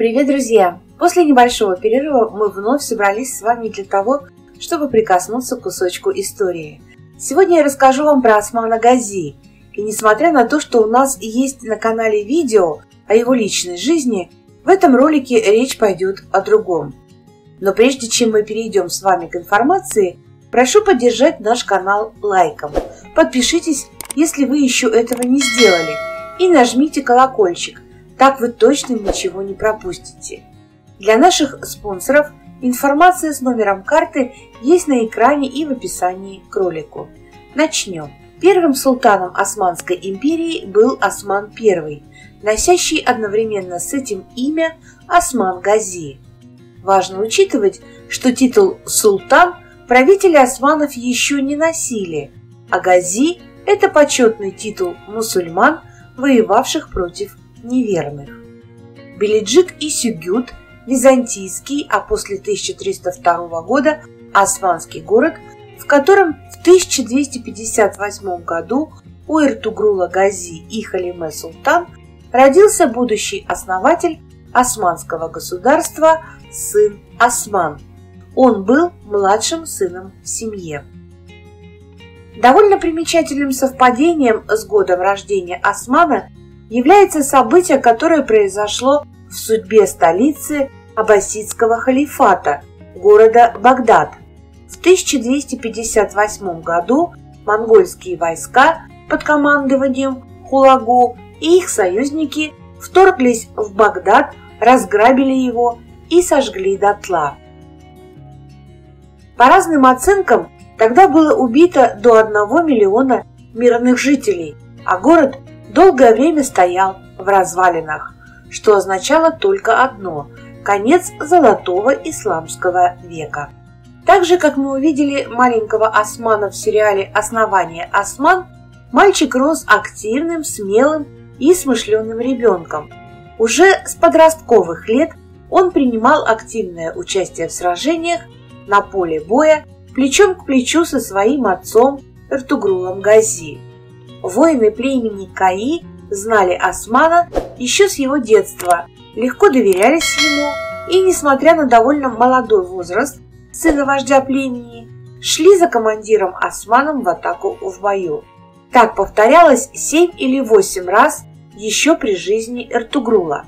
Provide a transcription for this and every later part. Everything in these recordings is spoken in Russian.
Привет, друзья! После небольшого перерыва мы вновь собрались с вами для того, чтобы прикоснуться к кусочку истории. Сегодня я расскажу вам про Османа Гази. И несмотря на то, что у нас есть на канале видео о его личной жизни, в этом ролике речь пойдет о другом. Но прежде чем мы перейдем с вами к информации, прошу поддержать наш канал лайком. Подпишитесь, если вы еще этого не сделали, и нажмите колокольчик. Так вы точно ничего не пропустите. Для наших спонсоров информация с номером карты есть на экране и в описании к ролику. Начнем. Первым султаном Османской империи был Осман I, носящий одновременно с этим имя Осман Гази. Важно учитывать, что титул «султан» правители османов еще не носили, а Гази – это почетный титул мусульман, воевавших против неверных. Белиджик и Сюгют – византийский, а после 1302 года османский город, в котором в 1258 году у Эртугрула Гази и Халиме Султан родился будущий основатель османского государства сын Осман. Он был младшим сыном в семье. Довольно примечательным совпадением с годом рождения Османа является событие, которое произошло в судьбе столицы аббасидского халифата, города Багдад. В 1258 году монгольские войска под командованием Хулагу и их союзники вторглись в Багдад, разграбили его и сожгли дотла. По разным оценкам, тогда было убито до 1 миллиона мирных жителей, а город долгое время стоял в развалинах, что означало только одно – конец золотого исламского века. Так же, как мы увидели маленького Османа в сериале «Основание Осман», мальчик рос активным, смелым и смышленым ребенком. Уже с подростковых лет он принимал активное участие в сражениях на поле боя плечом к плечу со своим отцом Эртугрулом Гази. Воины племени Каи знали Османа еще с его детства, легко доверялись ему и, несмотря на довольно молодой возраст сына вождя племени, шли за командиром Османом в атаку в бою. Так повторялось 7 или 8 раз еще при жизни Эртугрула.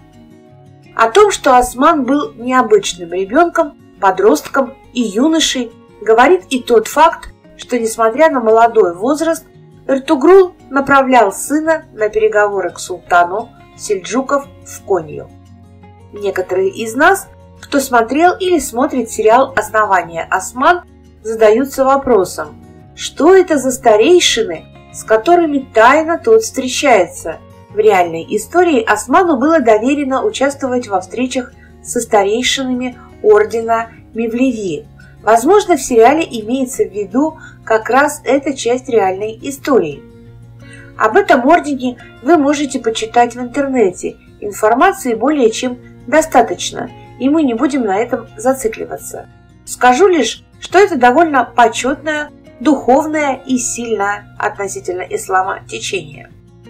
О том, что Осман был необычным ребенком, подростком и юношей, говорит и тот факт, что, несмотря на молодой возраст, Эртугрул направлял сына на переговоры к султану сельджуков в Конью. Некоторые из нас, кто смотрел или смотрит сериал «Основание Осман», задаются вопросом, что это за старейшины, с которыми тайно тот встречается. В реальной истории Осману было доверено участвовать во встречах со старейшинами ордена Мевлеви. Возможно, в сериале имеется в виду как раз эта часть реальной истории. Об этом ордене вы можете почитать в интернете. Информации более чем достаточно, и мы не будем на этом зацикливаться. Скажу лишь, что это довольно почетное, духовное и сильное относительно ислама течение.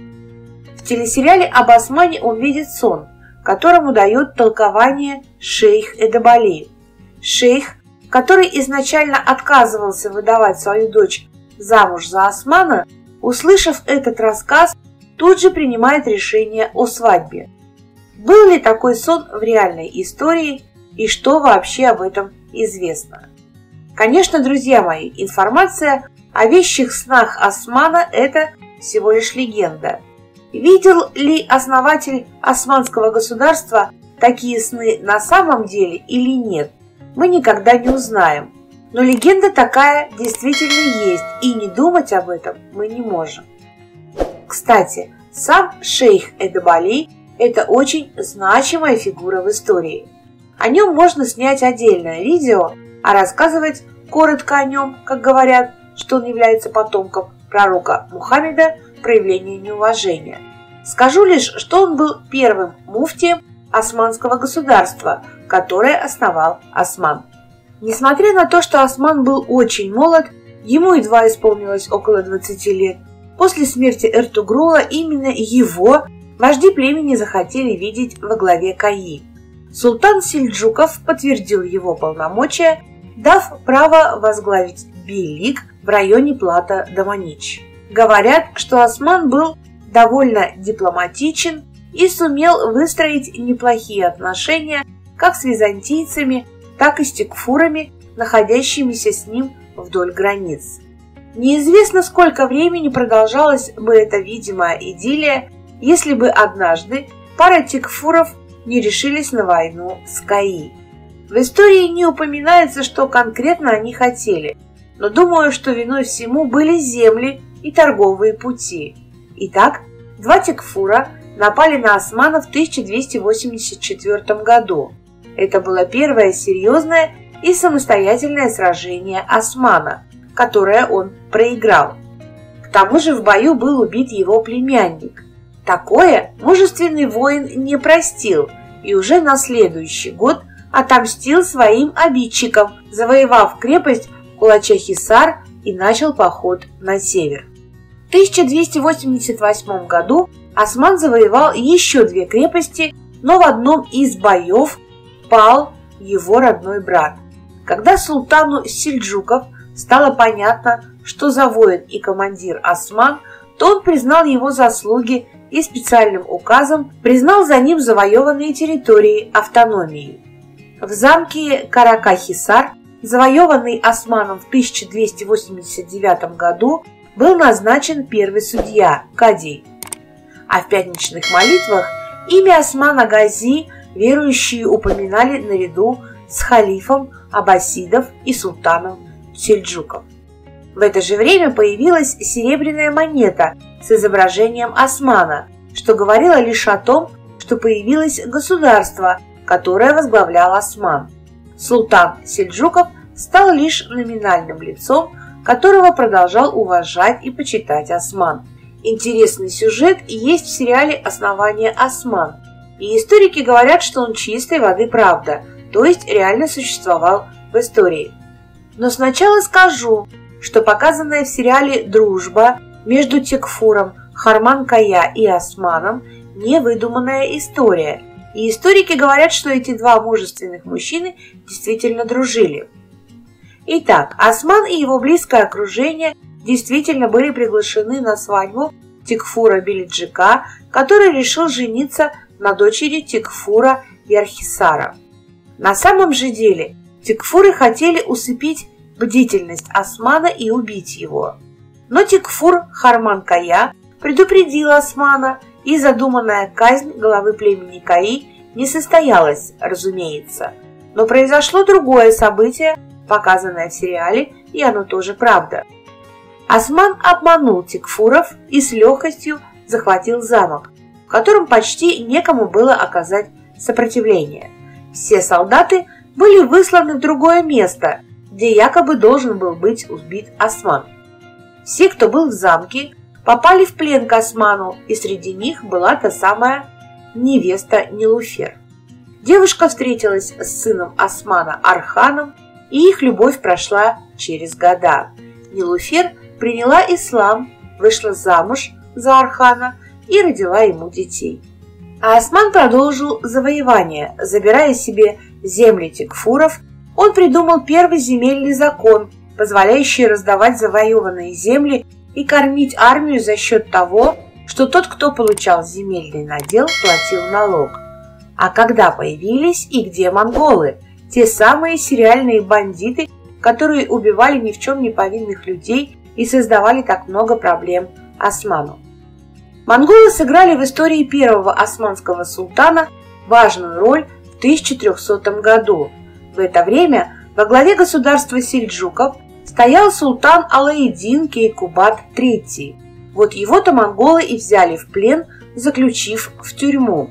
В телесериале об Османе он видит сон, которому дает толкование шейх Эдебали. Шейх, который изначально отказывался выдавать свою дочь замуж за Османа, услышав этот рассказ, тут же принимает решение о свадьбе. Был ли такой сон в реальной истории и что вообще об этом известно? Конечно, друзья мои, информация о вещих снах Османа – это всего лишь легенда. Видел ли основатель османского государства такие сны на самом деле или нет, мы никогда не узнаем. Но легенда такая действительно есть, и не думать об этом мы не можем. Кстати, сам шейх Эдебали – это очень значимая фигура в истории. О нем можно снять отдельное видео, а рассказывать коротко о нем, как говорят, что он является потомком пророка Мухаммеда, проявление неуважения. Скажу лишь, что он был первым муфтием османского государства, которое основал Осман. Несмотря на то, что Осман был очень молод, ему едва исполнилось около 20 лет, после смерти Эртугрула именно его вожди племени захотели видеть во главе Каи. Султан Сельджуков подтвердил его полномочия, дав право возглавить бейлик в районе Плата-Доманич. Говорят, что Осман был довольно дипломатичен и сумел выстроить неплохие отношения как с византийцами, так и с текфурами, находящимися с ним вдоль границ. Неизвестно, сколько времени продолжалась бы эта видимая идиллия, если бы однажды пара текфуров не решились на войну с Каи. В истории не упоминается, что конкретно они хотели, но думаю, что виной всему были земли и торговые пути. Итак, два текфура напали на османов в 1284 году. Это было первое серьезное и самостоятельное сражение Османа, которое он проиграл. К тому же в бою был убит его племянник. Такое мужественный воин не простил и уже на следующий год отомстил своим обидчикам, завоевав крепость Кулача-Хисар и начал поход на север. В 1288 году Осман завоевал еще две крепости, но в одном из боев пал его родной брат. Когда султану Сельджуков стало понятно, что за воин и командир Осман, то он признал его заслуги и специальным указом признал за ним завоеванные территории автономией. В замке Карака-Хисар, завоеванный Османом в 1289 году, был назначен первый судья Кадий. А в пятничных молитвах имя Османа Гази верующие упоминали наряду с халифом аббасидов и султаном Сельджуков. В это же время появилась серебряная монета с изображением Османа, что говорило лишь о том, что появилось государство, которое возглавлял Осман. Султан Сельджуков стал лишь номинальным лицом, которого продолжал уважать и почитать Осман. Интересный сюжет есть в сериале «Основание Осман», и историки говорят, что он чистой воды правда, то есть реально существовал в истории. Но сначала скажу, что показанная в сериале дружба между текфуром Харман-Кая и Османом не выдуманная история, и историки говорят, что эти два мужественных мужчины действительно дружили. Итак, Осман и его близкое окружение действительно были приглашены на свадьбу текфура Белиджика, который решил жениться на дочери текфура Ярхисара. На самом же деле текфуры хотели усыпить бдительность Османа и убить его. Но текфур Харман-Кая предупредил Османа, и задуманная казнь главы племени Каи не состоялась, разумеется. Но произошло другое событие, показанное в сериале, и оно тоже правда. Осман обманул текфуров и с легкостью захватил замок, в котором почти некому было оказать сопротивление. Все солдаты были высланы в другое место, где якобы должен был быть убит Осман. Все, кто был в замке, попали в плен к Осману, и среди них была та самая невеста Нилуфер. Девушка встретилась с сыном Османа Арханом, и их любовь прошла через года. Нилуфер приняла ислам, вышла замуж за Архана и родила ему детей. А Осман продолжил завоевание, забирая себе земли текфуров. Он придумал первый земельный закон, позволяющий раздавать завоеванные земли и кормить армию за счет того, что тот, кто получал земельный надел, платил налог. А когда появились и где монголы? Те самые сериальные бандиты, которые убивали ни в чем не повинных людей и создавали так много проблем Осману. Монголы сыграли в истории первого османского султана важную роль в 1300 году. В это время во главе государства сельджуков стоял султан Алаидин Кейкубат III. Вот его-то монголы и взяли в плен, заключив в тюрьму.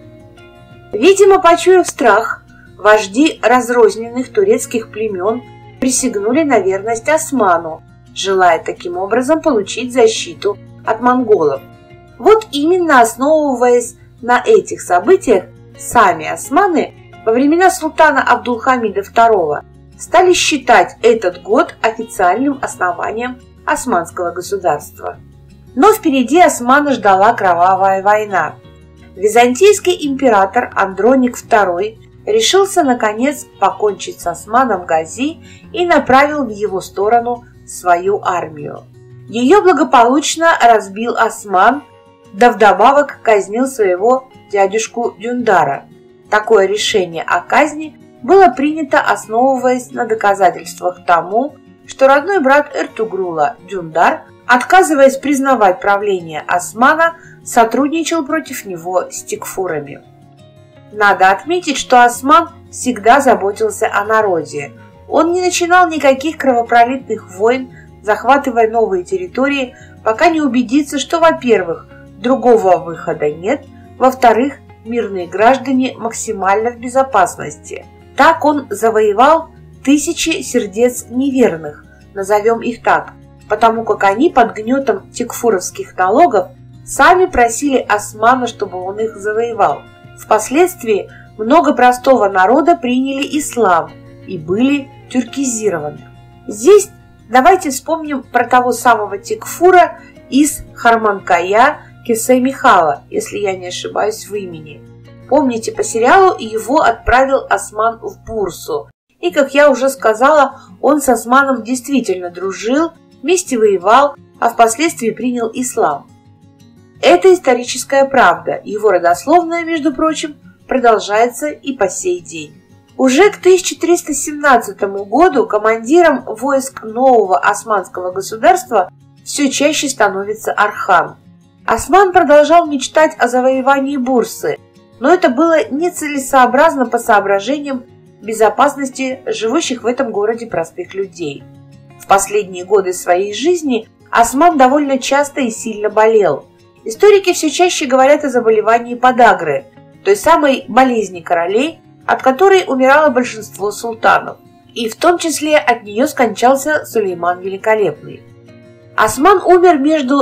Видимо, почуяв страх, вожди разрозненных турецких племен присягнули на верность Осману, желая таким образом получить защиту от монголов. Вот именно основываясь на этих событиях, сами османы во времена султана Абдулхамида II стали считать этот год официальным основанием османского государства. Но впереди Османа ждала кровавая война. Византийский император Андроник II решился наконец покончить с Османом Гази и направил в его сторону свою армию. Ее благополучно разбил Осман, да вдобавок казнил своего дядюшку Дюндара. Такое решение о казни было принято, основываясь на доказательствах тому, что родной брат Эртугрула Дюндар, отказываясь признавать правление Османа, сотрудничал против него с текфурами. Надо отметить, что Осман всегда заботился о народе. Он не начинал никаких кровопролитных войн, захватывая новые территории, пока не убедится, что, во-первых, другого выхода нет, во-вторых, мирные граждане максимально в безопасности. Так он завоевал тысячи сердец неверных, назовем их так, потому как они под гнетом текфуровских налогов сами просили Османа, чтобы он их завоевал. Впоследствии много простого народа приняли ислам и были тюркизированы. Здесь давайте вспомним про того самого текфура из Харманкая Кесей-Михала, если я не ошибаюсь в имени. Помните, по сериалу его отправил Осман в Бурсу. И, как я уже сказала, он с Османом действительно дружил, вместе воевал, а впоследствии принял ислам. Это историческая правда, его родословная, между прочим, продолжается и по сей день. Уже к 1317 году командиром войск нового османского государства все чаще становится Орхан. Осман продолжал мечтать о завоевании Бурсы, но это было нецелесообразно по соображениям безопасности живущих в этом городе простых людей. В последние годы своей жизни Осман довольно часто и сильно болел. Историки все чаще говорят о заболевании подагры, той самой болезни королей, от которой умирало большинство султанов, и в том числе от нее скончался Сулейман Великолепный. Осман умер между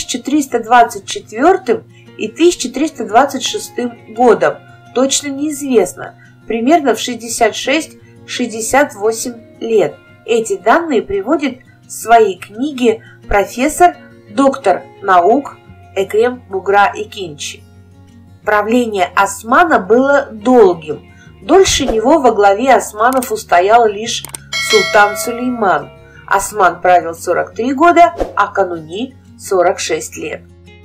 1324 и 1326 годом, точно неизвестно, примерно в 66-68 лет. Эти данные приводит в своей книге профессор, доктор наук Экрем Бугра-Икинчи. Правление Османа было долгим. Дольше него во главе османов устоял лишь султан Сулейман. Осман правил 43 года, а Кануни 46 лет.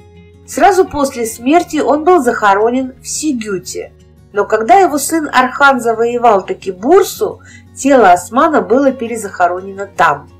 Сразу после смерти он был захоронен в Сигюте. Но когда его сын Орхан завоевал таки Бурсу, тело Османа было перезахоронено там.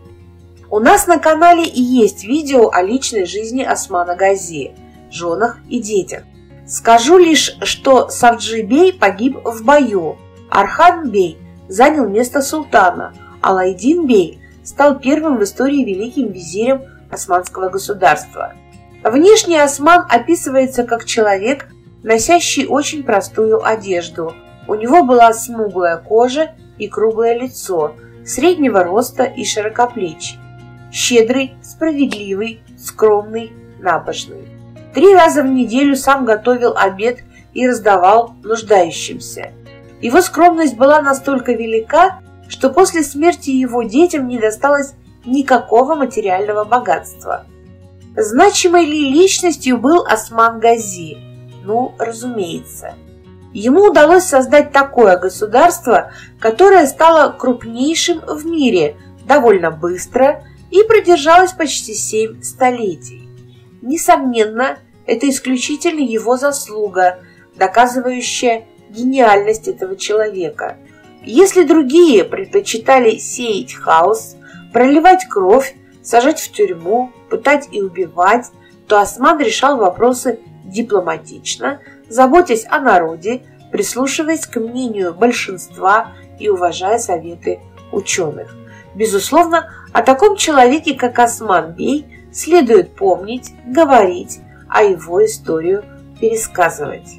У нас на канале и есть видео о личной жизни Османа Гази, женах и детях. Скажу лишь, что Савджи бей погиб в бою, Орхан бей занял место султана, а Алайдин бей стал первым в истории великим визирем османского государства. Внешне Осман описывается как человек, носящий очень простую одежду. У него была смуглая кожа и круглое лицо, среднего роста и широкоплечий. Щедрый, справедливый, скромный, набожный. 3 раза в неделю сам готовил обед и раздавал нуждающимся. Его скромность была настолько велика, что после смерти его детям не досталось никакого материального богатства. Значимой ли личностью был Осман Гази? Ну, разумеется. Ему удалось создать такое государство, которое стало крупнейшим в мире довольно быстро и продержалось почти 7 столетий. Несомненно, это исключительно его заслуга, доказывающая гениальность этого человека. Если другие предпочитали сеять хаос, проливать кровь, сажать в тюрьму, пытать и убивать, то Осман решал вопросы дипломатично, заботясь о народе, прислушиваясь к мнению большинства и уважая советы ученых. Безусловно, о таком человеке, как Осман бей, следует помнить, говорить, а его историю пересказывать.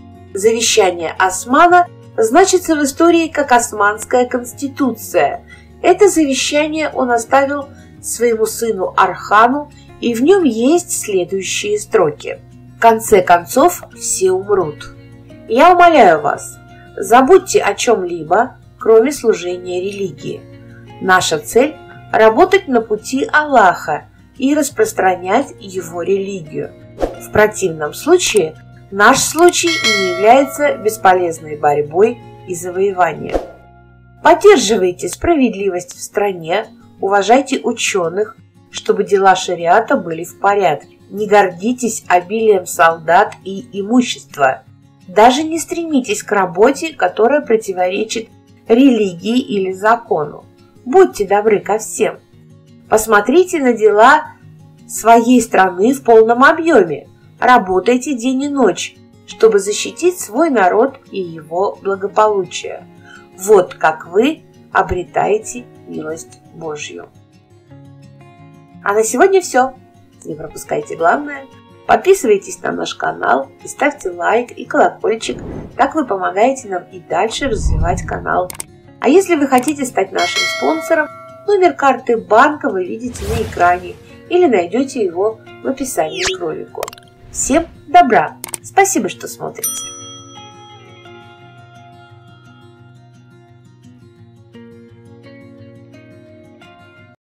Завещание Османа значится в истории как Османская конституция. Это завещание он оставил своему сыну Орхану, и в нем есть следующие строки. В конце концов все умрут. Я умоляю вас, забудьте о чем-либо, кроме служения религии. Наша цель – работать на пути Аллаха и распространять его религию. В противном случае наш случай не является бесполезной борьбой и завоевания. Поддерживайте справедливость в стране, уважайте ученых, чтобы дела шариата были в порядке. Не гордитесь обилием солдат и имущества. Даже не стремитесь к работе, которая противоречит религии или закону. Будьте добры ко всем. Посмотрите на дела своей страны в полном объеме. Работайте день и ночь, чтобы защитить свой народ и его благополучие. Вот как вы обретаете милость Божью. А на сегодня все. Не пропускайте главное. Подписывайтесь на наш канал и ставьте лайк и колокольчик. Так вы помогаете нам и дальше развивать канал. А если вы хотите стать нашим спонсором, номер карты банка вы видите на экране или найдете его в описании к ролику. Всем добра! Спасибо, что смотрите!